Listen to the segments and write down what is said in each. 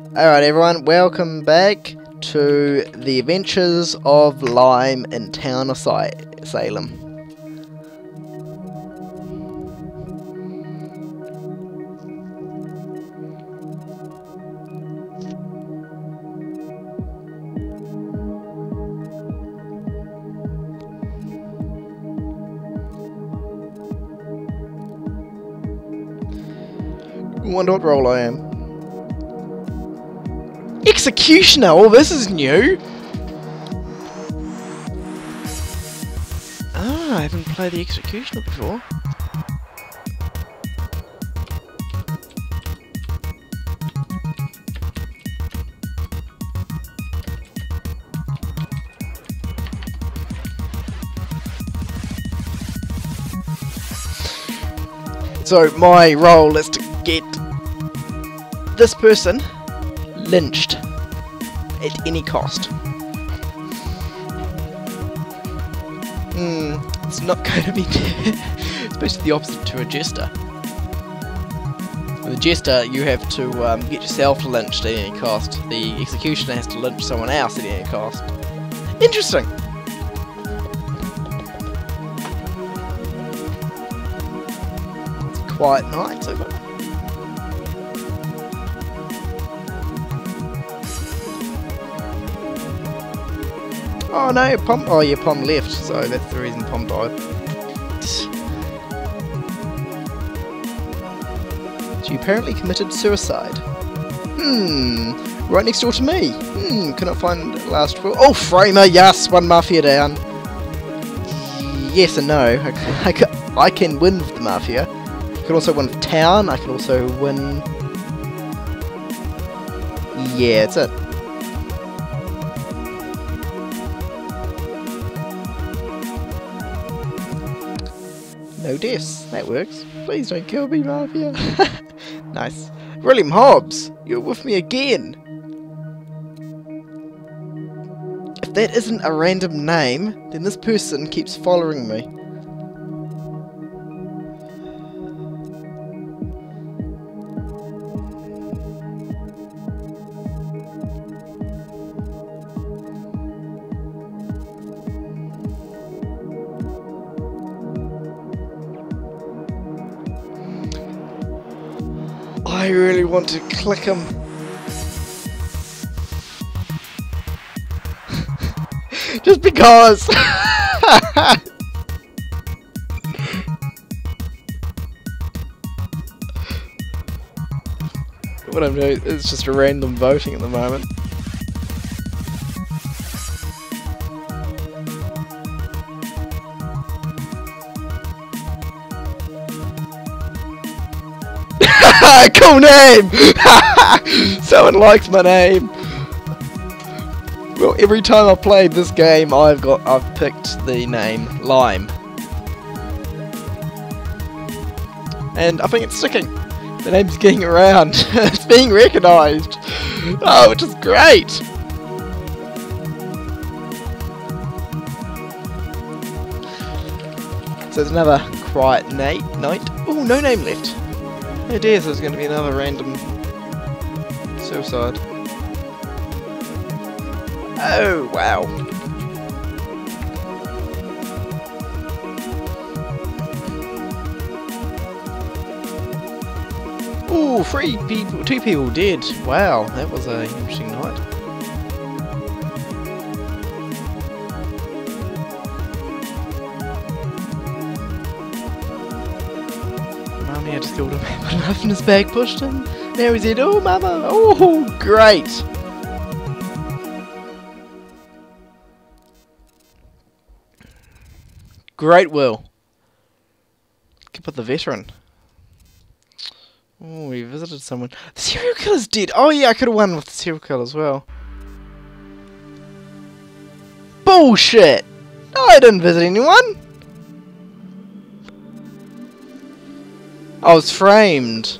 Alright everyone, welcome back to the adventures of Lime in town of Salem. I wonder what role I am. Executioner! Oh, this is new! Ah, I haven't played the Executioner before. So, my role is to get this person lynched at any cost. It's not going to be it's basically the opposite to a jester. With a jester, you have to get yourself lynched at any cost. The executioner has to lynch someone else at any cost. Interesting! It's a quiet night so far. Oh no, Pom. Oh yeah, Pom left, so that's the reason Pom died. She apparently committed suicide. Right next door to me. Cannot find last will. Oh, Framer, yes, one mafia down. Yes and no. I can win with the mafia. I can also win with town. I can also win. Yeah, that's it. No deaths, that works. Please don't kill me, Mafia. Nice. William Hobbs, you're with me again. If that isn't a random name, then this person keeps following me. I really want to click him. Just because. What I'm doing is just a random voting at the moment. Cool name! Someone likes my name. Well, every time I've played this game, I've picked the name Lime, and I think it's sticking. The name's getting around. It's being recognised. Oh, which is great. So there's another quiet night. Oh, no name left. Oh dear, so there's going to be another random suicide. Oh, wow. Ooh, 3 people, 2 people dead. Wow, that was an interesting night. I just killed him, put a knife in his bag, pushed him. Now he's dead. Oh, mama! Oh, great! Great will. Keep with the veteran. Oh, we visited someone. The serial killer's dead. Oh yeah, I could have won with the serial killer as well. Bullshit! I didn't visit anyone. I was framed.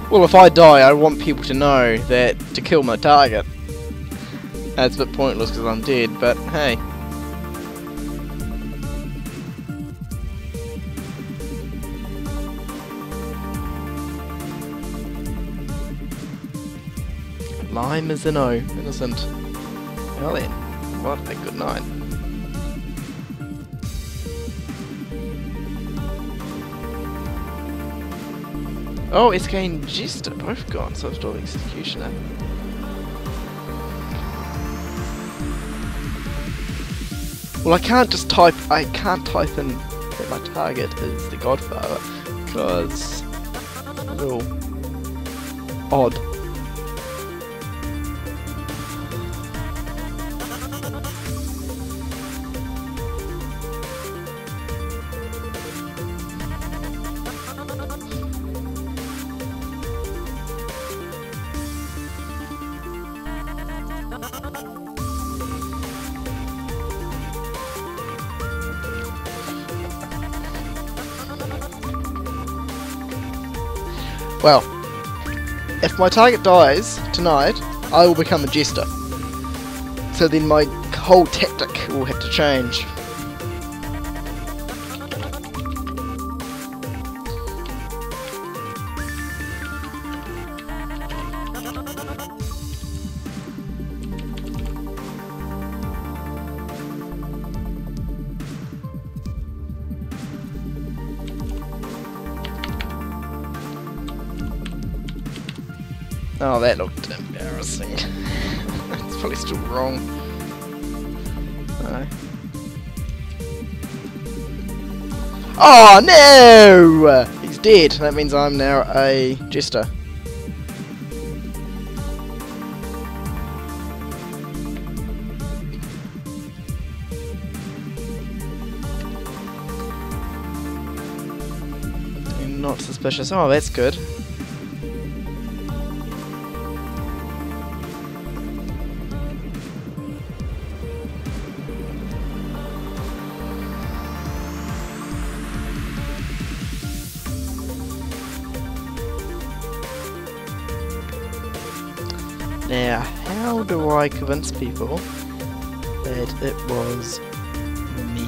Well, if I die, I want people to know that to kill my target. That's a bit pointless because I'm dead, but hey. Lime is innocent. Well then, what a good night. Oh, SK and Jester both gone, so I've still Executioner. Well, I can't type in that my target is the Godfather, because it's a little odd. Well, if my target dies tonight, I will become a Jester. So then my whole tactic will have to change. Oh, that looked embarrassing. It's probably still wrong. No. Oh no! He's dead. That means I'm now a Jester. I'm not suspicious. Oh, that's good. Now, how do I convince people that it was me?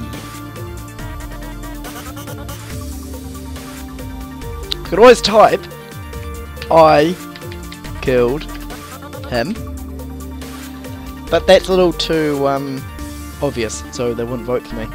I could always type, I killed him, but that's a little too obvious, so they wouldn't vote for me.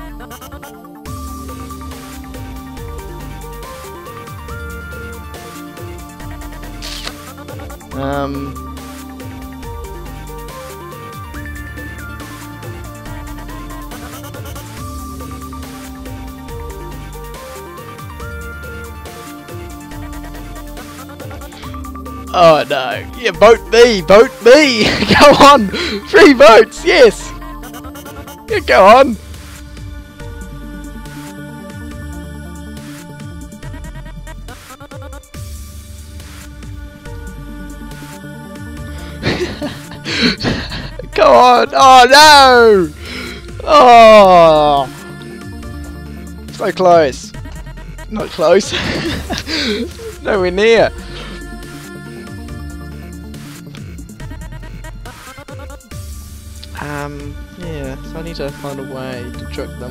Oh no, yeah, vote me! Go on! 3 votes, yes! Yeah, go on! Go on! Oh no! Oh! So close. Not close. Nowhere near. Yeah, so I need to find a way to trick them.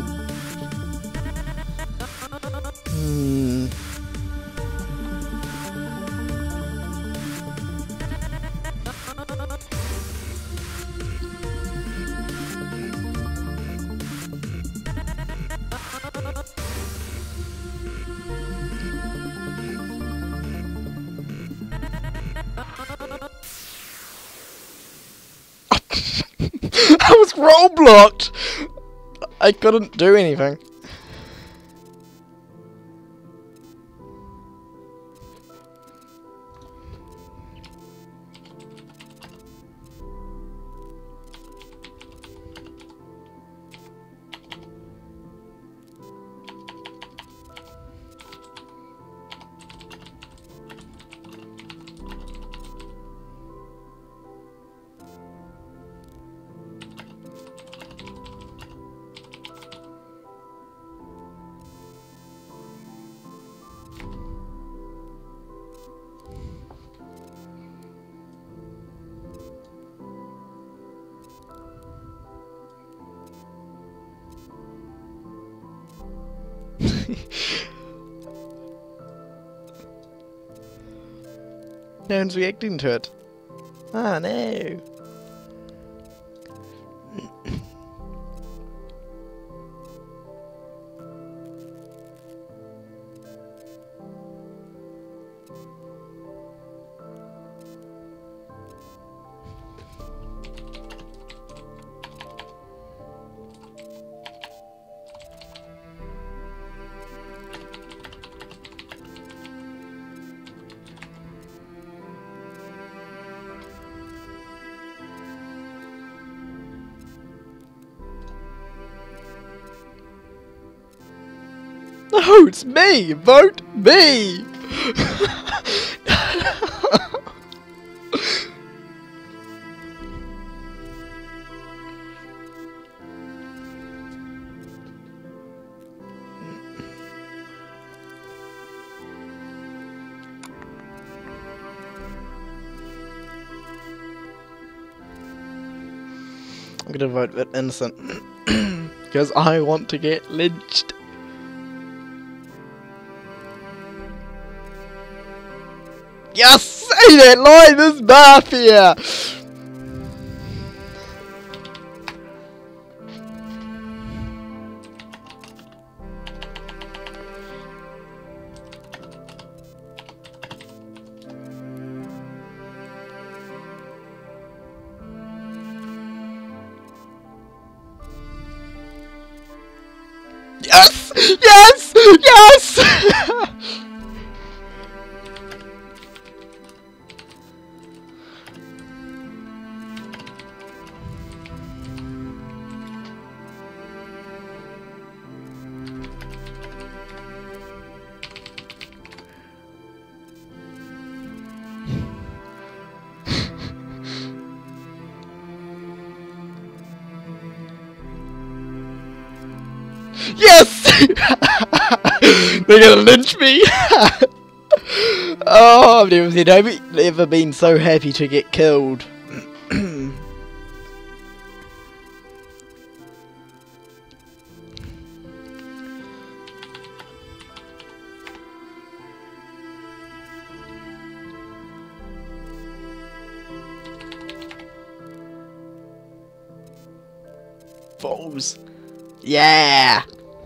I was roll-blocked! I couldn't do anything. No one's reacting to it. Oh no. No, it's me! Vote me! I'm gonna vote with innocent because I want to get lynched. Yes! Say that line, this mafia! Yes! Yes! Yes! Yes! They're gonna lynch me! Oh, I've never been so happy to get killed. Balls. Yeah!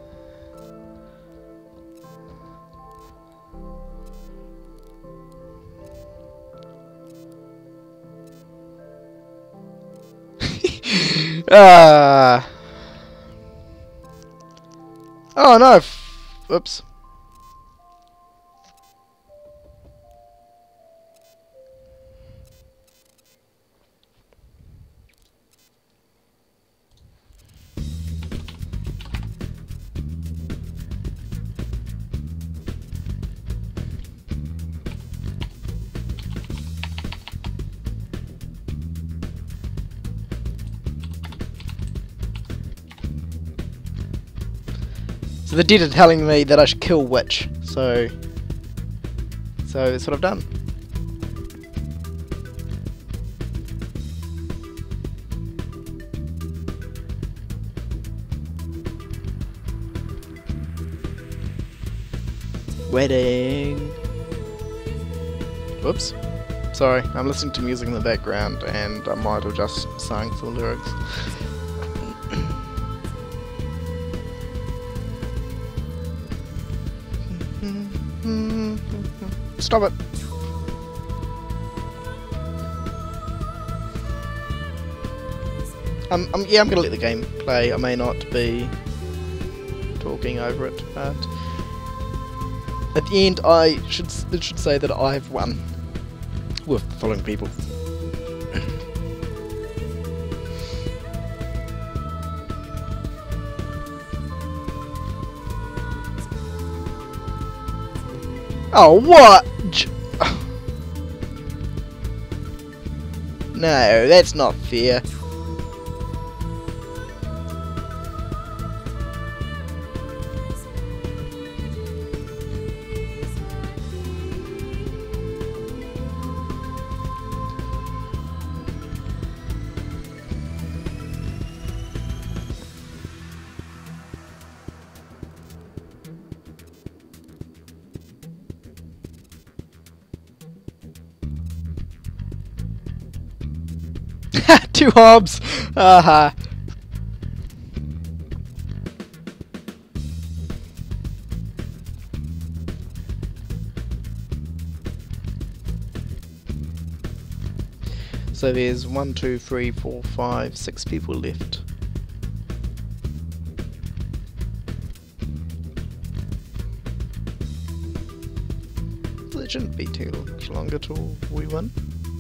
Oh no! Oops. So the dead are telling me that I should kill Witch, so that's what I've done. Wedding. Whoops. Sorry, I'm listening to music in the background and I might have just sung some lyrics. Stop it. Yeah, I'm gonna let the game play. I may not be talking over it, but at the end it should say that I've won with following people. Oh, what? No, that's not fair. Two hobs! Aha! So there's 1, 2, 3, 4, 5, 6 people left. So it shouldn't be too much longer till we win.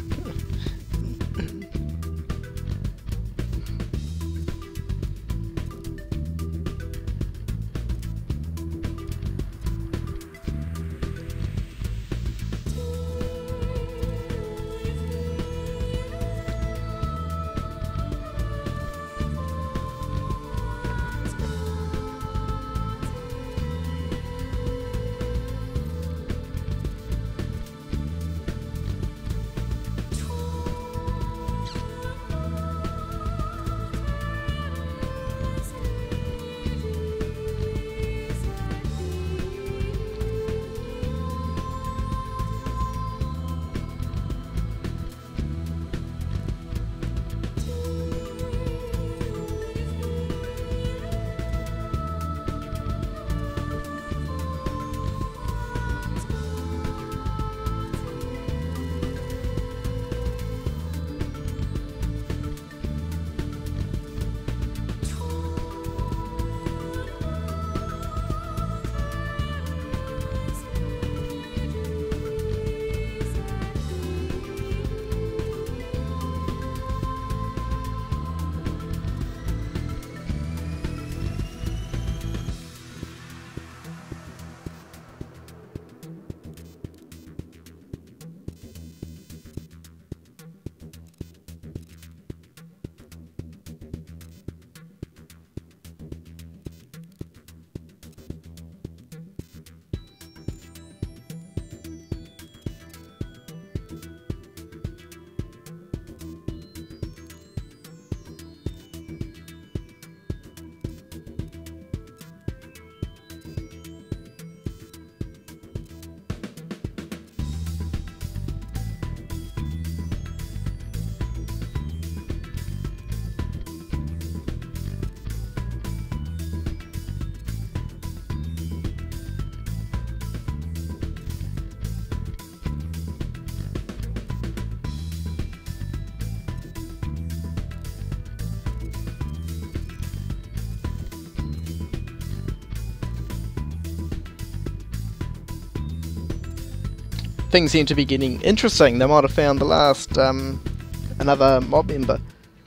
Things seem to be getting interesting. They might have found the last, another mob member.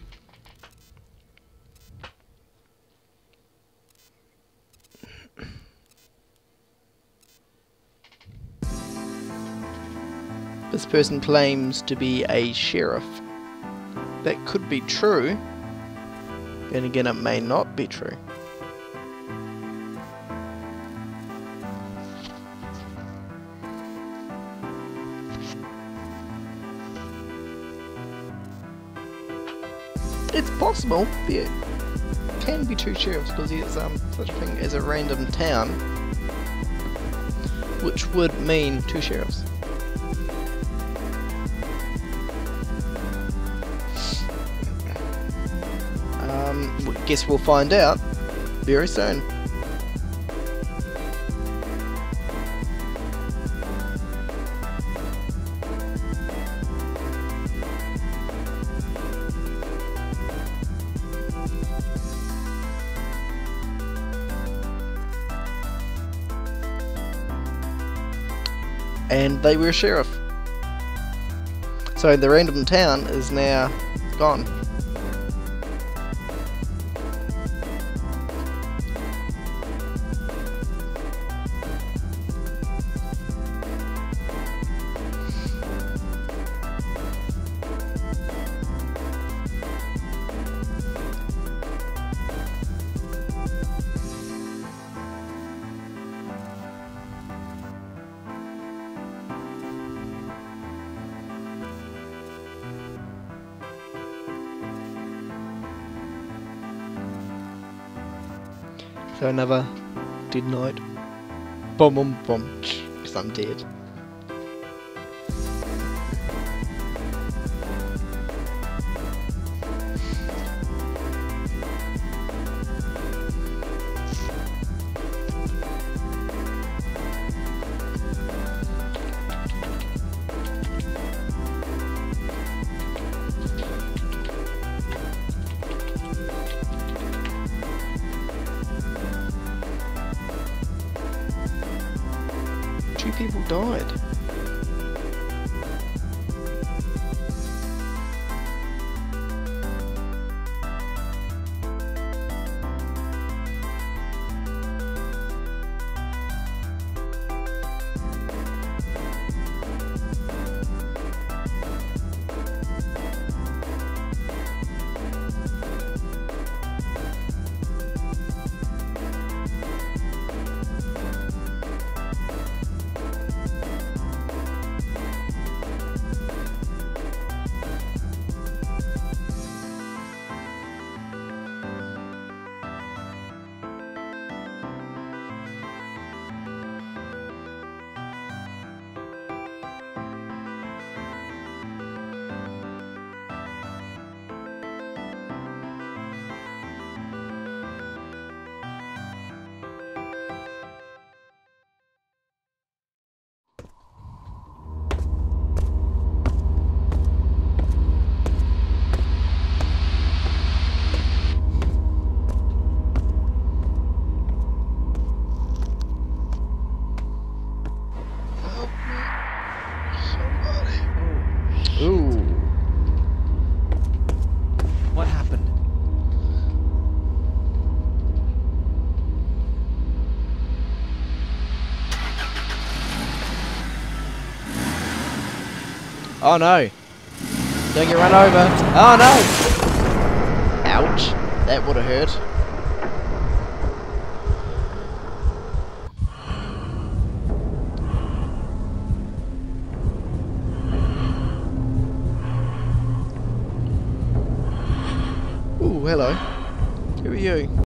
This person claims to be a sheriff. That could be true. And again, it may not be true. It's possible there can be two sheriffs because there's such a thing as a random town, which would mean two sheriffs. Guess we'll find out very soon. And they were a sheriff. So the random town is now gone. So another dead night. Boom, boom, boom. Because I'm dead. 2 people died. Ooh. What happened? Oh no. Don't get run over. Oh no. Ouch. That would have hurt. Ooh, hello. Who are you?